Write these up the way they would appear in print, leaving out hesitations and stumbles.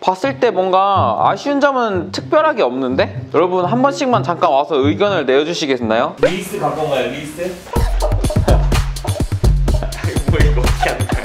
봤을 때 뭔가 아쉬운 점은 특별하게 없는데? 여러분 한 번씩만 잠깐 와서 의견을 내어주시겠나요? 리스 갖고 온 거야, 리스? 뭐 이거 어떻게 하는 거야?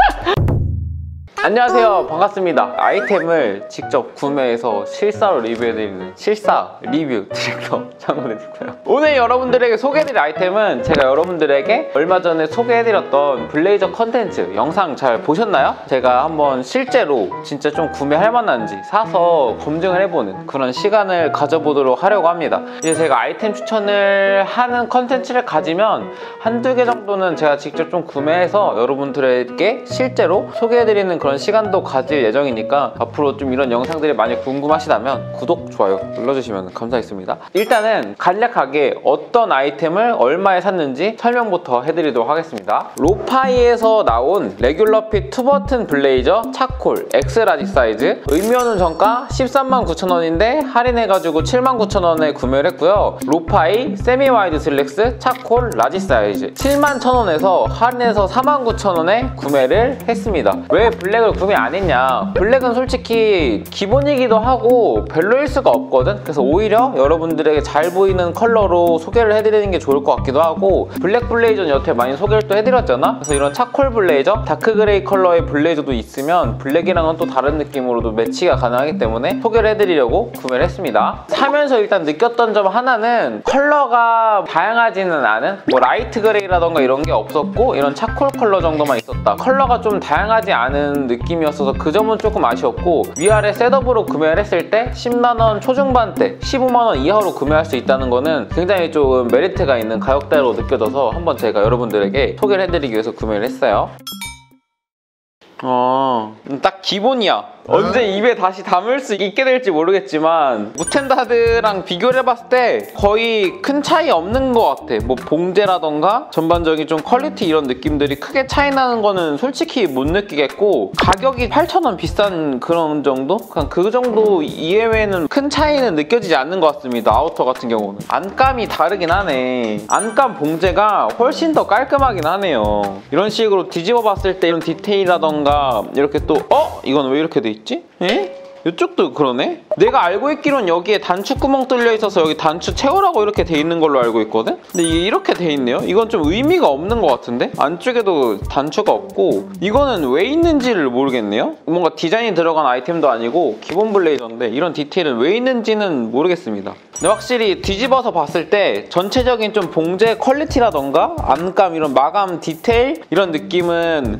안녕하세요, 반갑습니다. 아이템을 직접 구매해서 실사로 리뷰해드리는 실사 리뷰 디렉터 장문혜고요. 오늘 여러분들에게 소개해드릴 아이템은 제가 여러분들에게 얼마 전에 소개해드렸던 블레이저 컨텐츠 영상 잘 보셨나요? 제가 한번 실제로 진짜 좀 구매할 만한지 사서 검증을 해보는 그런 시간을 가져보도록 하려고 합니다. 이제 제가 아이템 추천을 하는 컨텐츠를 가지면 한두 개 정도는 제가 직접 좀 구매해서 여러분들에게 실제로 소개해드리는 그런 시간도 가질 예정이니까 앞으로 좀 이런 영상들이 많이 궁금하시다면 구독, 좋아요 눌러주시면 감사하겠습니다. 일단은 간략하게 어떤 아이템을 얼마에 샀는지 설명부터 해드리도록 하겠습니다. 로파이에서 나온 레귤러 핏 투버튼 블레이저 차콜 엑스라지 사이즈, 의미없는 정가 139,000원인데 할인해가지고 79,000원에 구매를 했고요. 로파이 세미 와이드 슬랙스 차콜 라지 사이즈 71,000원에서 할인해서 49,000원에 구매를 했습니다. 왜 블랙을 구매 안 했냐? 블랙은 솔직히 기본이기도 하고 별로일 수가 없거든? 그래서 오히려 여러분들에게 잘 보이는 컬러로 소개를 해드리는 게 좋을 것 같기도 하고, 블랙 블레이저는 여태 많이 소개를 또 해드렸잖아? 그래서 이런 차콜 블레이저, 다크 그레이 컬러의 블레이저도 있으면 블랙이랑은 또 다른 느낌으로도 매치가 가능하기 때문에 소개를 해드리려고 구매를 했습니다. 사면서 일단 느꼈던 점 하나는 컬러가 다양하지는 않은, 뭐 라이트 그레이라던가 이런 게 없었고 이런 차콜 컬러 정도만 있었다. 컬러가 좀 다양하지 않은 느낌이었어서 그 점은 조금 아쉬웠고, 위아래 셋업으로 구매를 했을 때 10만원 초중반대 15만원 이하로 구매할 수 있다는 거는 굉장히 좀 메리트가 있는 가격대로 느껴져서 한번 제가 여러분들에게 소개를 해드리기 위해서 구매를 했어요. 딱 기본이야. 언제 입에 다시 담을 수 있게 될지 모르겠지만 무텐다드랑 비교를 해봤을 때 거의 큰 차이 없는 것 같아. 뭐 봉제라던가 전반적인 좀 퀄리티 이런 느낌들이 크게 차이 나는 거는 솔직히 못 느끼겠고, 가격이 8,000원 비싼 그런 정도? 그냥 그 정도 이외에는 큰 차이는 느껴지지 않는 것 같습니다. 아우터 같은 경우는 안감이 다르긴 하네. 안감 봉제가 훨씬 더 깔끔하긴 하네요. 이런 식으로 뒤집어 봤을 때 이런 디테일이라던가 이렇게 또 이건 왜 이렇게 돼 있지? 에? 이쪽도 그러네? 내가 알고 있기로는 여기에 단추 구멍 뚫려 있어서 여기 단추 채우라고 이렇게 돼 있는 걸로 알고 있거든? 근데 이게 이렇게 돼 있네요? 이건 좀 의미가 없는 것 같은데? 안쪽에도 단추가 없고 이거는 왜 있는지를 모르겠네요? 뭔가 디자인이 들어간 아이템도 아니고 기본 블레이저인데 이런 디테일은 왜 있는지는 모르겠습니다. 근데 확실히 뒤집어서 봤을 때 전체적인 좀 봉제 퀄리티라던가 안감, 이런 마감 디테일 이런 느낌은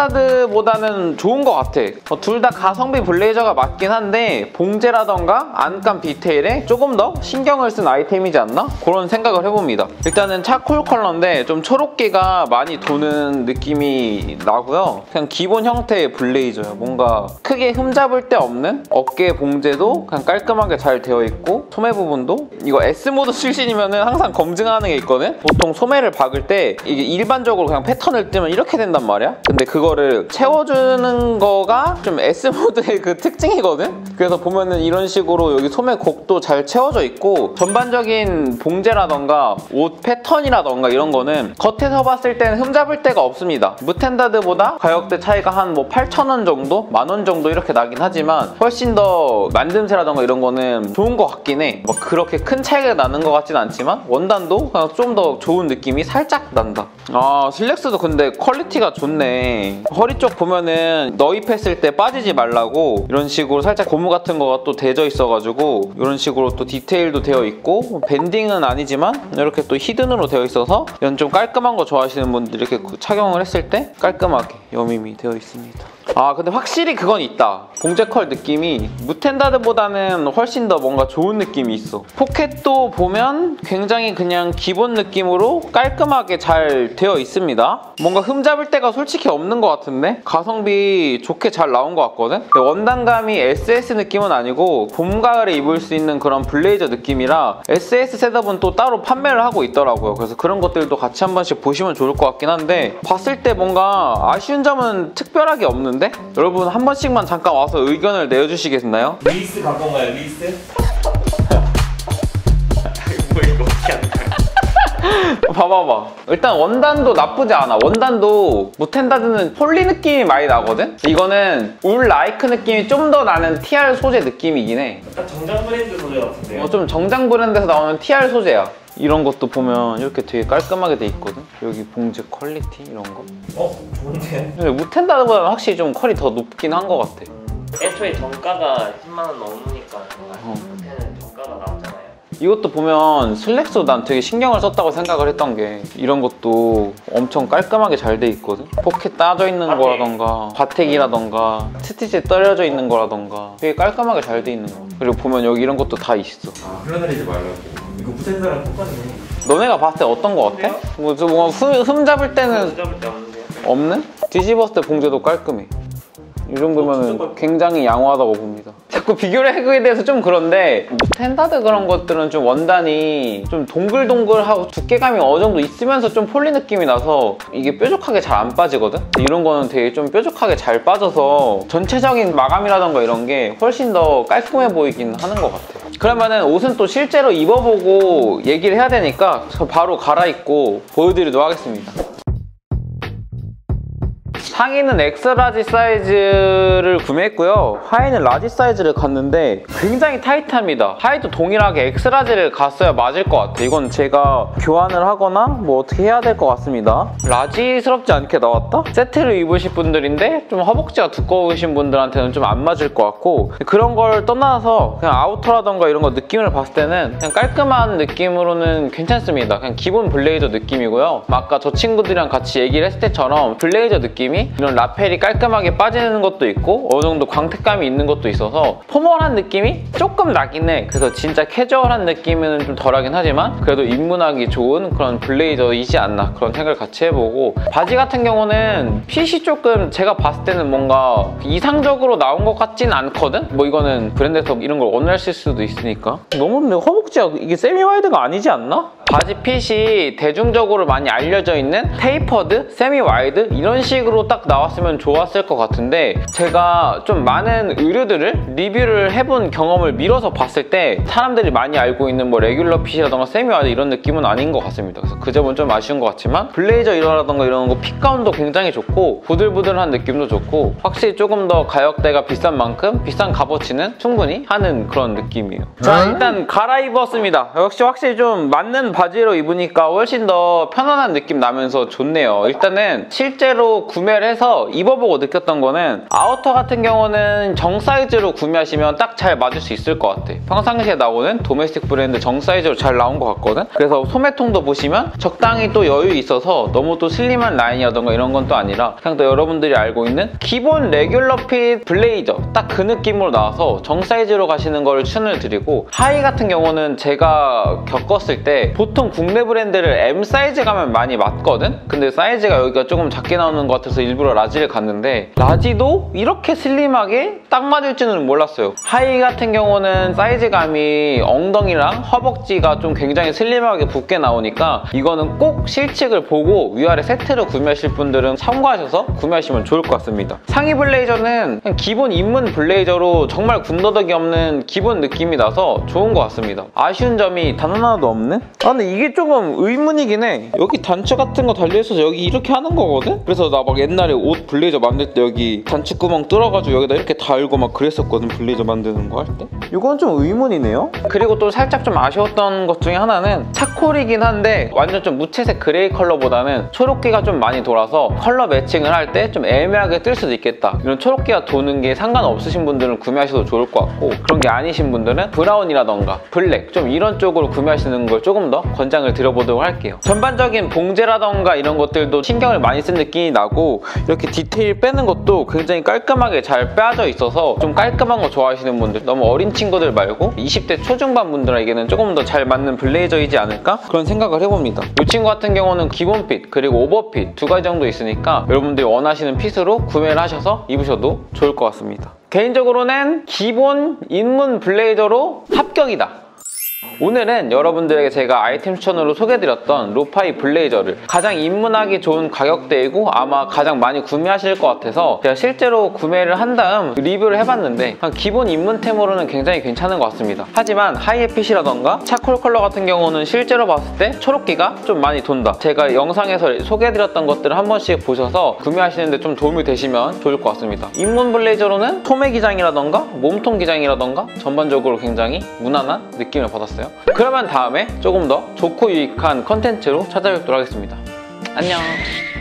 무텐다드보다는 좋은 것 같아. 둘 다 가성비 블레이저가 맞긴 한데 봉제라던가 안감 디테일에 조금 더 신경을 쓴 아이템이지 않나? 그런 생각을 해봅니다. 일단은 차콜 컬러인데 좀 초록기가 많이 도는 느낌이 나고요. 그냥 기본 형태의 블레이저예요. 뭔가 크게 흠잡을 데 없는, 어깨 봉제도 그냥 깔끔하게 잘 되어 있고, 소매 부분도 이거 S모드 출신이면은 항상 검증하는 게 있거든? 보통 소매를 박을 때 이게 일반적으로 그냥 패턴을 뜨면 이렇게 된단 말이야? 근데 그거를 채워주는 거가 좀 S모드의 그 특징이거든? 그래서 보면은 이런 식으로 여기 소매 곡도 잘 채워져 있고, 전반적인 봉제라던가 옷 패턴이라던가 이런 거는 겉에서 봤을 때는 흠잡을 데가 없습니다. 무텐다드보다 가격대 차이가 한 뭐 8,000원 정도? 만원 정도 이렇게 나긴 하지만 훨씬 더 만듦새라던가 이런 거는 좋은 것 같긴 해. 막 그렇게 큰 차이가 나는 것 같진 않지만 원단도 그냥 좀 더 좋은 느낌이 살짝 난다. 슬랙스도 근데 퀄리티가 좋네. 허리 쪽 보면은 너입했을 때 빠지지 말라고 이런 식으로 살짝 고무 같은 거가 또 대져 있어가지고 이런 식으로 또 디테일도 되어 있고, 밴딩은 아니지만 이렇게 또 히든으로 되어 있어서 이런 좀 깔끔한 거 좋아하시는 분들이 이렇게 착용을 했을 때 깔끔하게 여밈이 되어 있습니다. 근데 확실히 그건 있다. 봉제컬 느낌이 무텐다드보다는 훨씬 더 뭔가 좋은 느낌이 있어. 포켓도 보면 굉장히 그냥 기본 느낌으로 깔끔하게 잘 되어 있습니다. 뭔가 흠잡을 데가 솔직히 없는 것 같은데? 가성비 좋게 잘 나온 것 같거든? 원단감이 SS 느낌은 아니고 봄, 가을에 입을 수 있는 그런 블레이저 느낌이라 SS 셋업은 또 따로 판매를 하고 있더라고요. 그래서 그런 것들도 같이 한 번씩 보시면 좋을 것 같긴 한데, 봤을 때 뭔가 아쉬운 점은 특별하게 없는데? 여러분 한 번씩만 잠깐 와서 의견을 내어주시겠나요? 리스 갖고 온 거야, 리스? 뭐 이거 어떻게 하는 거야? 봐봐봐. 일단 원단도 나쁘지 않아. 원단도 무텐다드는 폴리 느낌이 많이 나거든? 이거는 울 라이크 느낌이 좀 더 나는 TR 소재 느낌이긴 해. 약간 정장 브랜드 소재 같은데요? 좀 정장 브랜드에서 나오는 TR 소재야. 이런 것도 보면 이렇게 되게 깔끔하게 돼 있거든? 여기 봉제 퀄리티 이런 거. 좋은데? 근데 무텐다드보다는 확실히 좀 퀄이 더 높긴 한 것 같아. 애초에 정가가 10만원 넘으니까 그때는 정가가 나왔잖아요. 이것도 보면 슬랙스도 난 되게 신경을 썼다고 생각을 했던 게 이런 것도 엄청 깔끔하게 잘 돼 있거든? 포켓 따져 있는 바텍. 거라던가 바텍이라던가 스티치 떨어져 있는 거라던가 되게 깔끔하게 잘 돼 있는 거. 그리고 보면 여기 이런 것도 다 있어. 흘러내리지 말라고. 이거 무텐다랑 똑같네. 너네가 봤을 때 어떤 거 같아? 뭔가 흠 잡을 때는 잡을 때 없는데요? 없는? 뒤집었을 때 봉제도 깔끔해. 이 정도면 굉장히 양호하다고 봅니다. 자꾸 비교를 해그에 대해서 좀 그런데 무텐다드 그런 것들은 좀 원단이 좀 동글동글하고 두께감이 어느 정도 있으면서 좀 폴리 느낌이 나서 이게 뾰족하게 잘 안 빠지거든? 이런 거는 되게 좀 뾰족하게 잘 빠져서 전체적인 마감이라던가 이런 게 훨씬 더 깔끔해 보이긴 하는 것 같아. 그러면은 옷은 또 실제로 입어보고 얘기를 해야 되니까 저 바로 갈아입고 보여드리도록 하겠습니다. 상의는 엑스라지 사이즈를 구매했고요. 하의는 라지 사이즈를 갔는데 굉장히 타이트합니다. 하의도 동일하게 엑스라지를 갔어야 맞을 것 같아요. 이건 제가 교환을 하거나 뭐 어떻게 해야 될 것 같습니다. 라지스럽지 않게 나왔다? 세트를 입으실 분들인데 좀 허벅지가 두꺼우신 분들한테는 좀 안 맞을 것 같고 그런 걸 떠나서 그냥 아우터라던가 이런 거 느낌을 봤을 때는 그냥 깔끔한 느낌으로는 괜찮습니다. 그냥 기본 블레이저 느낌이고요. 아까 저 친구들이랑 같이 얘기를 했을 때처럼 블레이저 느낌이 이런 라펠이 깔끔하게 빠지는 것도 있고 어느 정도 광택감이 있는 것도 있어서 포멀한 느낌이 조금 나긴 해. 그래서 진짜 캐주얼한 느낌은 좀 덜하긴 하지만 그래도 입문하기 좋은 그런 블레이저이지 않나 그런 생각을 같이 해보고 바지 같은 경우는 핏이 조금 제가 봤을 때는 뭔가 이상적으로 나온 것 같진 않거든? 뭐 이거는 브랜드에서 이런 걸 원하실 수도 있으니까 너무 근데 허벅지가 이게 세미 와이드가 아니지 않나? 바지 핏이 대중적으로 많이 알려져 있는 테이퍼드, 세미 와이드 이런 식으로 딱 나왔으면 좋았을 것 같은데 제가 좀 많은 의류들을 리뷰를 해본 경험을 밀어서 봤을 때 사람들이 많이 알고 있는 뭐 레귤러 핏이라던가 세미 와이드 이런 느낌은 아닌 것 같습니다. 그래서 그 점은 좀 아쉬운 것 같지만 블레이저 이라던가 이런 거 핏감도 굉장히 좋고 부들부들한 느낌도 좋고 확실히 조금 더 가격대가 비싼 만큼 비싼 값어치는 충분히 하는 그런 느낌이에요. 자, 일단 갈아입었습니다. 역시 확실히 좀 맞는 바지로 입으니까 훨씬 더 편안한 느낌 나면서 좋네요. 일단은 실제로 구매를 해서 입어보고 느꼈던 거는 아우터 같은 경우는 정 사이즈로 구매하시면 딱 잘 맞을 수 있을 것 같아. 평상시에 나오는 도메스틱 브랜드 정 사이즈로 잘 나온 것 같거든. 그래서 소매통도 보시면 적당히 또 여유 있어서 너무 또 슬림한 라인이라던가 이런 건 또 아니라 그냥 또 여러분들이 알고 있는 기본 레귤러 핏 블레이저 딱 그 느낌으로 나와서 정 사이즈로 가시는 걸 추천을 드리고 하의 같은 경우는 제가 겪었을 때 보통 국내 브랜드를 M 사이즈 가면 많이 맞거든? 근데 사이즈가 여기가 조금 작게 나오는 것 같아서 일부러 라지를 갔는데 라지도 이렇게 슬림하게 딱 맞을 줄은 몰랐어요. 하의 같은 경우는 사이즈감이 엉덩이랑 허벅지가 좀 굉장히 슬림하게 붙게 나오니까 이거는 꼭 실측을 보고 위아래 세트로 구매하실 분들은 참고하셔서 구매하시면 좋을 것 같습니다. 상의 블레이저는 그냥 기본 입문 블레이저로 정말 군더더기 없는 기본 느낌이 나서 좋은 것 같습니다. 아쉬운 점이 단 하나도 없는? 근데 이게 조금 의문이긴 해. 여기 단추 같은 거 달려있어서 여기 이렇게 하는 거거든? 그래서 나 막 옛날에 옷 블레이저 만들 때 여기 단추 구멍 뚫어가지고 여기다 이렇게 달고 막 그랬었거든, 블레이저 만드는 거 할 때. 이건 좀 의문이네요. 그리고 또 살짝 좀 아쉬웠던 것 중에 하나는 차콜이긴 한데 완전 좀 무채색 그레이 컬러보다는 초록기가 좀 많이 돌아서 컬러 매칭을 할 때 좀 애매하게 뜰 수도 있겠다. 이런 초록기가 도는 게 상관없으신 분들은 구매하셔도 좋을 것 같고 그런 게 아니신 분들은 브라운이라던가 블랙 좀 이런 쪽으로 구매하시는 걸 조금 더 권장을 드려보도록 할게요. 전반적인 봉제라던가 이런 것들도 신경을 많이 쓴 느낌이 나고 이렇게 디테일 빼는 것도 굉장히 깔끔하게 잘 빼져 있어서 좀 깔끔한 거 좋아하시는 분들, 너무 어린 친구들 말고 20대 초중반 분들에게는 조금 더 잘 맞는 블레이저이지 않을까? 그런 생각을 해봅니다. 이 친구 같은 경우는 기본 핏 그리고 오버핏 두 가지 정도 있으니까 여러분들이 원하시는 핏으로 구매를 하셔서 입으셔도 좋을 것 같습니다. 개인적으로는 기본 입문 블레이저로 합격이다. 오늘은 여러분들에게 제가 아이템 추천으로 소개해드렸던 로파이 블레이저를 가장 입문하기 좋은 가격대이고 아마 가장 많이 구매하실 것 같아서 제가 실제로 구매를 한 다음 리뷰를 해봤는데 기본 입문템으로는 굉장히 괜찮은 것 같습니다. 하지만 하이햇빛이라던가 차콜 컬러 같은 경우는 실제로 봤을 때 초록기가 좀 많이 돈다. 제가 영상에서 소개해드렸던 것들을 한 번씩 보셔서 구매하시는데 좀 도움이 되시면 좋을 것 같습니다. 입문 블레이저로는 소매 기장이라던가 몸통 기장이라던가 전반적으로 굉장히 무난한 느낌을 받았어요. 그러면 다음에 조금 더 좋고 유익한 컨텐츠로 찾아뵙도록 하겠습니다. 안녕.